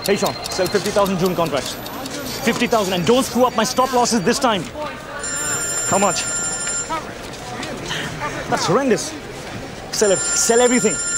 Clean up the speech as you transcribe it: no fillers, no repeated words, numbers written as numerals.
Hey Sean, sell 50,000 June contracts. 50,000 and don't screw up my stop losses this time. How much? That's horrendous. Sell it. Sell everything.